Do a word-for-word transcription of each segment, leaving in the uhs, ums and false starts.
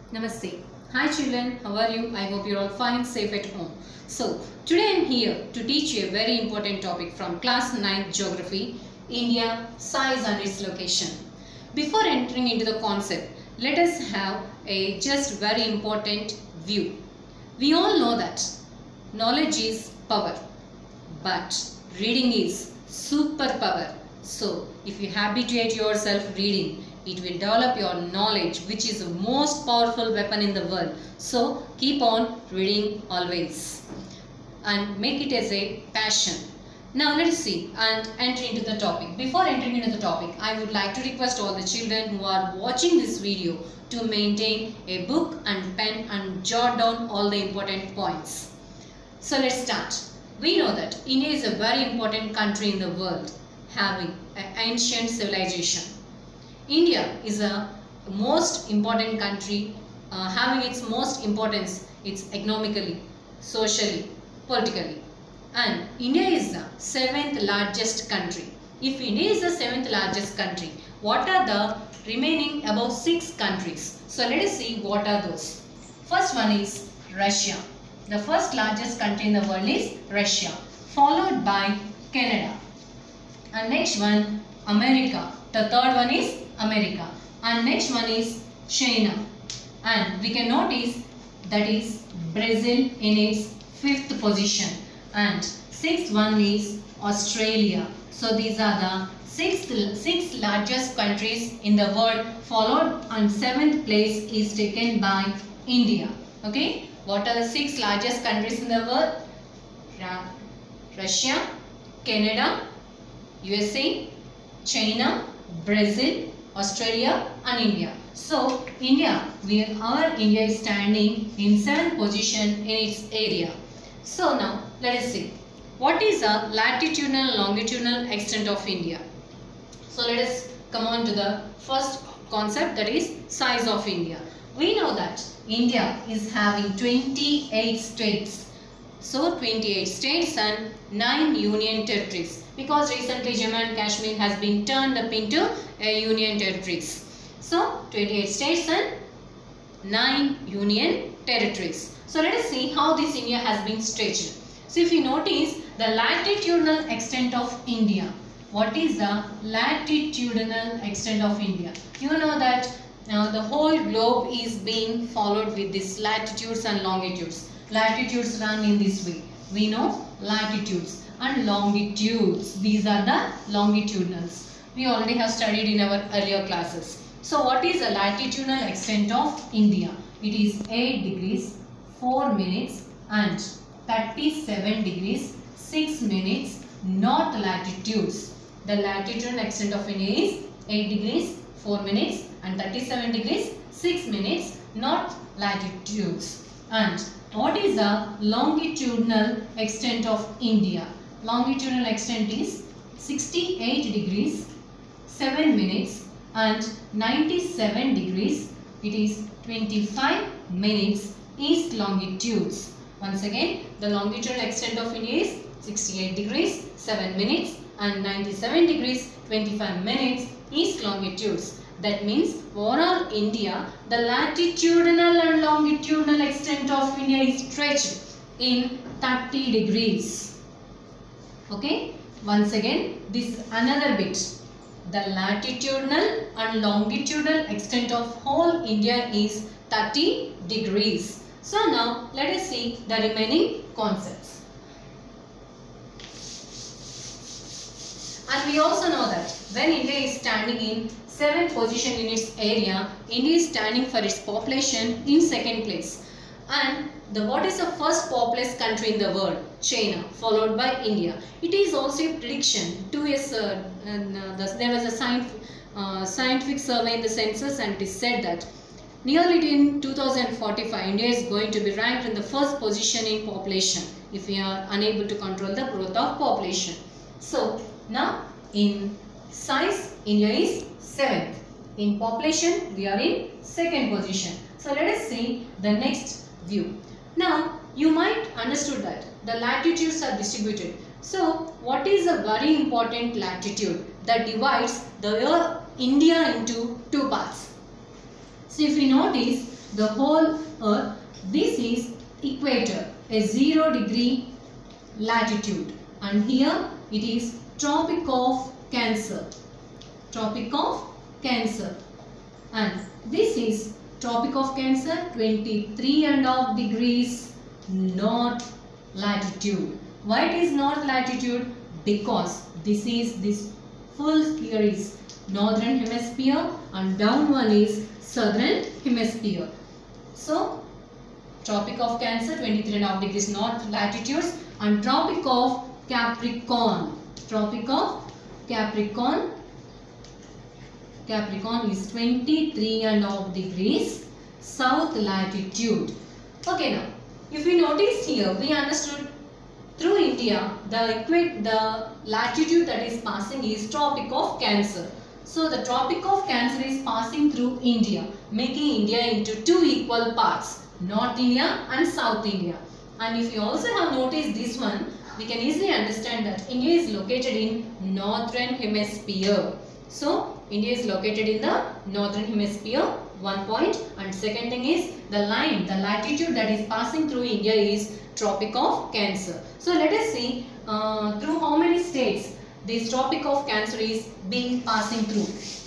Namaste. Hi children, how are you? I hope you're all fine, safe at home. So, today I'm here to teach you a very important topic from class ninth Geography, India, size and its location. Before entering into the concept, let us have a just very important view. We all know that knowledge is power, but reading is superpower. So, if you habituate yourself reading, it will develop your knowledge, which is the most powerful weapon in the world. So keep on reading always and make it as a passion. Now let us see and enter into the topic. Before entering into the topic, I would like to request all the children who are watching this video to maintain a book and pen and jot down all the important points. So let's start. We know that India is a very important country in the world, having an ancient civilization. India is a most important country, uh, having its most importance, it's economically, socially, politically. And India is the seventh largest country. If India is the seventh largest country, what are the remaining above six countries? So let us see what are those. First one is Russia. The first largest country in the world is Russia, followed by Canada. And next one, America. The third one is America, and next one is China, and we can notice that is Brazil in its fifth position, and sixth one is Australia. So these are the six, six largest countries in the world, followed and seventh place is taken by India. Okay, what are the six largest countries in the world? Russia, Canada, U S A, China, Brazil, Australia and India. So India, we, our India is standing in seventh position in its area. So now let us see what is the latitudinal and longitudinal extent of India. So let us come on to the first concept, that is size of India. We know that India is having twenty-eight states. So twenty-eight states and nine union territories, because recently Jammu and Kashmir has been turned up into uh, union territories. So twenty-eight states and nine union territories. So let us see how this India has been stretched. So if you notice the latitudinal extent of India, what is the latitudinal extent of India? You know that now the whole globe is being followed with these latitudes and longitudes. Latitudes run in this way. We know latitudes and longitudes. These are the longitudinals. We already have studied in our earlier classes. So what is the latitudinal extent of India? It is eight degrees, four minutes and thirty-seven degrees, six minutes, not latitudes. The latitudinal extent of India is eight degrees, four minutes and thirty-seven degrees, six minutes, not latitudes. And what is the longitudinal extent of India? Longitudinal extent is sixty-eight degrees, seven minutes and ninety-seven degrees. It is twenty-five minutes east longitudes. Once again, the longitudinal extent of India is sixty-eight degrees, seven minutes and ninety-seven degrees, twenty-five minutes east longitudes. That means overall India, the latitudinal and longitudinal extent of India is stretched in thirty degrees. Okay, once again, this is another bit. The latitudinal and longitudinal extent of whole India is thirty degrees. So now let us see the remaining concepts. And we also know that when India is standing in seventh position in its area, India is standing for its population in second place. And the what is the first populous country in the world? China, followed by India. It is also a prediction. Two years, uh, and, uh, there was a scientific, uh, scientific survey in the census, and it is said that nearly in two thousand forty-five, India is going to be ranked in the first position in population if we are unable to control the growth of population. So now in size, India is seventh. In population, we are in second position. So let us see the next view. Now you might understood that the latitudes are distributed. So what is a very important latitude that divides the India into two parts? So if we notice, the whole earth. This is equator, a zero degree latitude, and here it is Tropic of Cancer. Tropic of Cancer, and this is Tropic of Cancer, twenty-three and a half degrees north latitude. Why it is north latitude? Because this is this full here is northern hemisphere and down one is southern hemisphere. So Tropic of Cancer, twenty-three and a half degrees north latitudes, and Tropic of Capricorn. Tropic of Capricorn. Capricorn is twenty-three and a half degrees south latitude. Okay, now if we notice here, we understood through India the equate the latitude that is passing is Tropic of Cancer. So the Tropic of Cancer is passing through India, making India into two equal parts, North India and South India. And if you also have noticed this one, we can easily understand that India is located in northern hemisphere. So India is located in the northern hemisphere, one point, and second thing is the line, the latitude that is passing through India is Tropic of Cancer. So let us see uh, through how many states this Tropic of Cancer is being passing through.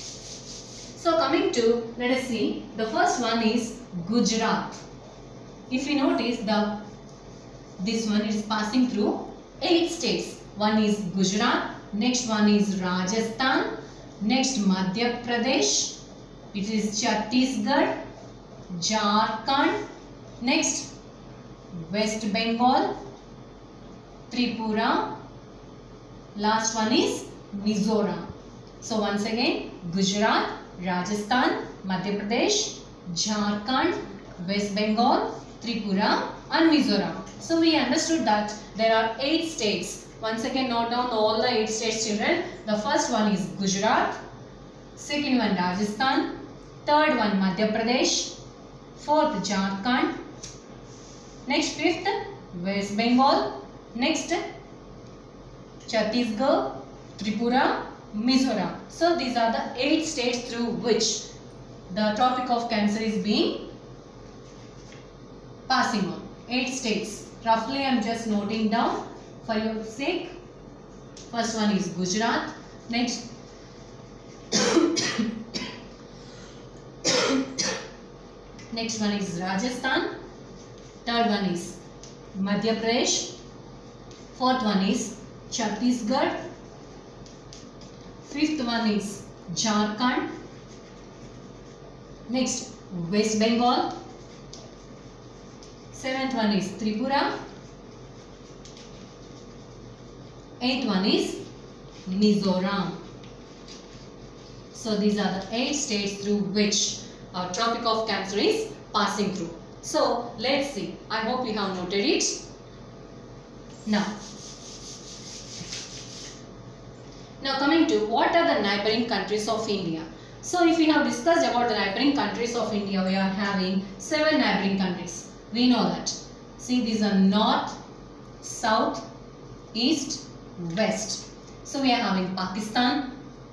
So coming to, let us see, the first one is Gujarat. If you notice, the this one is passing through eight states. One is Gujarat, next one is Rajasthan, next Madhya Pradesh, it is Chhattisgarh, Jharkhand, next West Bengal, Tripura, last one is Mizoram. So once again, Gujarat, Rajasthan, Madhya Pradesh, Jharkhand, West Bengal, Tripura and Mizoram. So we understood that there are eight states. Once again, note down all the eight states, children. The first one is Gujarat, second one Rajasthan, third one Madhya Pradesh, fourth Jharkhand, next fifth West Bengal, next Chhattisgarh, Tripura, Mizoram. So these are the eight states through which the Tropic of Cancer is being passing on. Eight states. Roughly I am just noting down for your sake. First one is Gujarat, next next one is Rajasthan, third one is Madhya Pradesh, fourth one is Chhattisgarh, fifth one is Jharkhand, next West Bengal, seventh one is Tripura, eighth one is Mizoram. So these are the eight states through which our Tropic of Cancer is passing through. So let's see. I hope you have noted it. Now, now coming to what are the neighboring countries of India. So if we have discussed about the neighboring countries of India, we are having seven neighboring countries. We know that. See, these are north, south, east, west. So we are having Pakistan,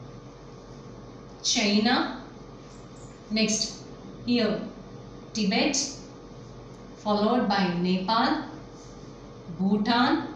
China, next here Tibet, followed by Nepal, Bhutan,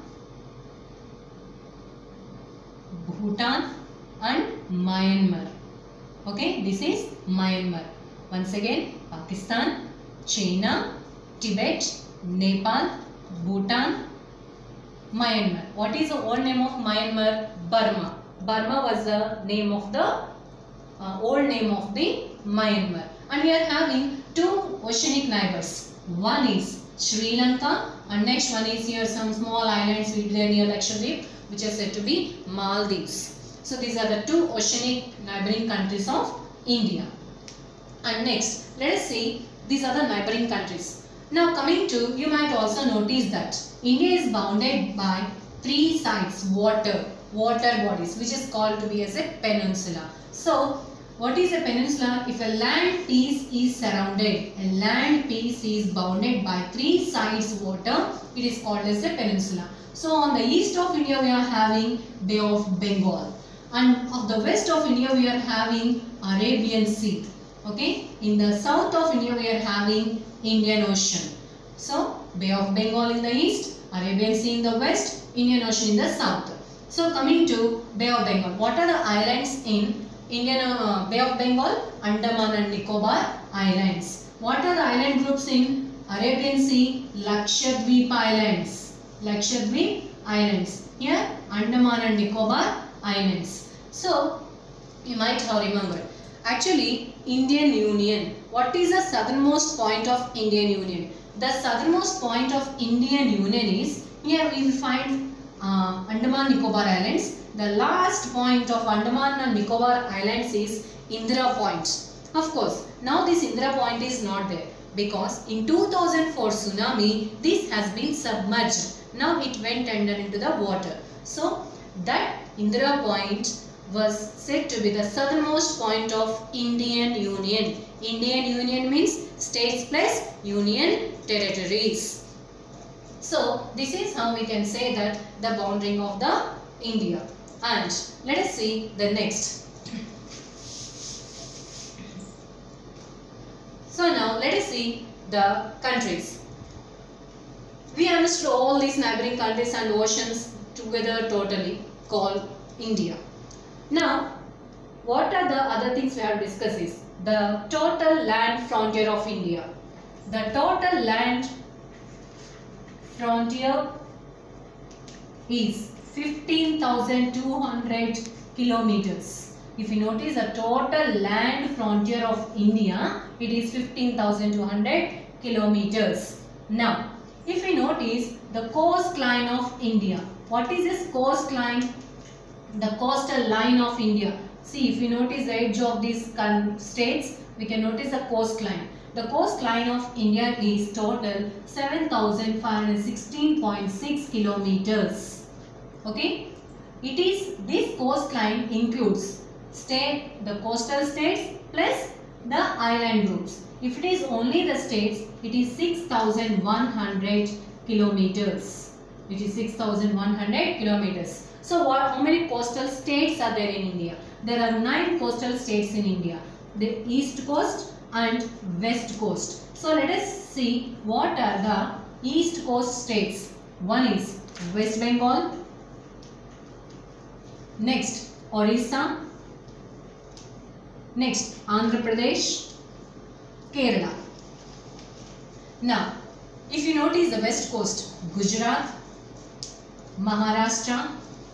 Bhutan and Myanmar. Okay, this is Myanmar. Once again, Pakistan, China, Tibet, Nepal, Bhutan, Myanmar. What is the old name of Myanmar? Burma. Burma was the name of the uh, old name of the Myanmar. And we are having two oceanic neighbors. One is Sri Lanka and next one is here some small islands near Lakshadweep, which are said to be Maldives. So these are the two oceanic neighboring countries of India. And next, let us see these are the neighboring countries. Now coming to, you might also notice that India is bounded by three sides, water, water bodies, which is called to be as a peninsula. So what is a peninsula? If a land piece is surrounded, a land piece is bounded by three sides water, it is called as a peninsula. So on the east of India we are having Bay of Bengal, and of the west of India we are having Arabian Sea. Okay, in the south of India we are having Indian Ocean. So Bay of Bengal in the east, Arabian Sea in the west, Indian Ocean in the south. So coming to Bay of Bengal, what are the islands in Indian uh, Bay of Bengal? Andaman and Nicobar Islands. What are the island groups in Arabian Sea? Lakshadweep Islands. Lakshadweep Islands. Here Andaman and Nicobar Islands. So you might have remembered. Actually, Indian Union. What is the southernmost point of Indian Union? The southernmost point of Indian Union is, here we will find uh, Andaman Nicobar Islands. The last point of Andaman and Nicobar Islands is Indira Point. Of course, now this Indira Point is not there because in two thousand four tsunami, this has been submerged. Now it went under into the water. So that Indira Point was said to be the southernmost point of Indian Union. Indian Union means states plus union territories. So this is how we can say that the boundary of the India. And let us see the next. So now let us see the countries. We understood all these neighboring countries and oceans together totally called India. Now, what are the other things we have discussed is the total land frontier of India. The total land frontier is fifteen thousand two hundred kilometers. If you notice the total land frontier of India, it is fifteen thousand two hundred kilometers. Now, if you notice the coastline of India, what is this coastline? The coastal line of India. See, if you notice the edge of these states, we can notice the coastline. The coastline of India is total seven thousand five hundred sixteen point six kilometers. Okay, it is this coastline includes state, the coastal states plus the island groups. If it is only the states, it is six thousand one hundred kilometers. It is six thousand one hundred kilometers. So what, how many coastal states are there in India? There are nine coastal states in India. The east coast and west coast. So let us see what are the east coast states. One is West Bengal. Next Orissa. Next Andhra Pradesh. Kerala. Now if you notice the west coast, Gujarat, Maharashtra,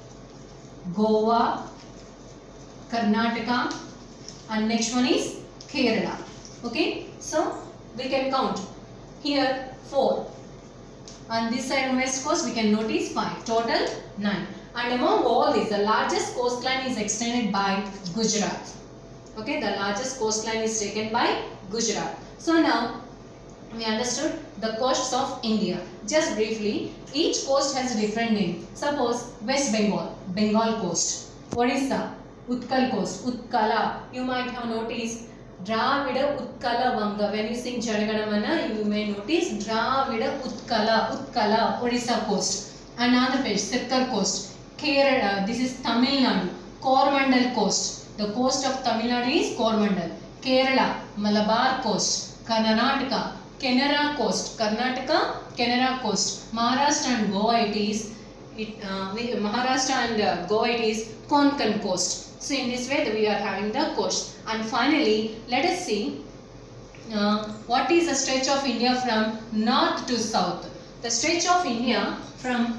Goa, Karnataka, and next one is Kerala. Okay, so we can count here four, and this side on west coast we can notice five, total nine. And among all these, the largest coastline is extended by Gujarat. Okay, the largest coastline is taken by Gujarat. So now we understood the coasts of India. Just briefly, each coast has a different name. Suppose West Bengal, Bengal coast. Orissa, Utkal coast, Utkala. You might have noticed Dravida Utkala Vanga. When you sing Janaganamana, you may notice Dravida Utkala, Utkala, Orissa coast. And Andhra Pradesh, Sirkar coast. Kerala, this is Tamil Nadu, Coromandel coast. The coast of Tamil Nadu is Coromandel. Kerala, Malabar coast. Karnataka, Canara coast. Karnataka, Canara coast. Maharashtra and Goa it is it, uh, we, Maharashtra and uh, Goa it is Konkan coast. So in this way we are having the coast. And finally let us see uh, what is the stretch of India from north to south. The stretch of India from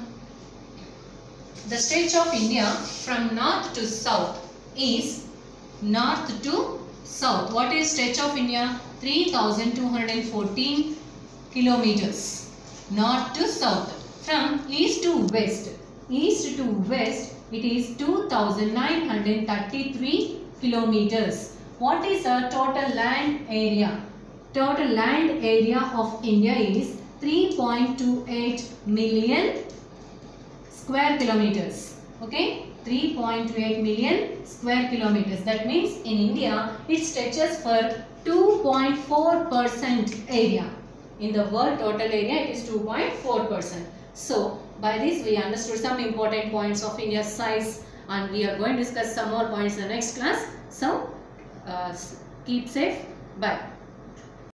the stretch of India from north to south is north to south. What is stretch of India? three thousand two hundred fourteen kilometers. North to south. From east to west. East to west it is two thousand nine hundred thirty-three kilometers. What is the total land area? Total land area of India is three point two eight million square kilometers. Okay, three point two eight million square kilometers. That means in India it stretches for two point four percent area. In the world total area it is two point four percent. So by this we understood some important points of India's size, and we are going to discuss some more points in the next class. So uh, keep safe. Bye.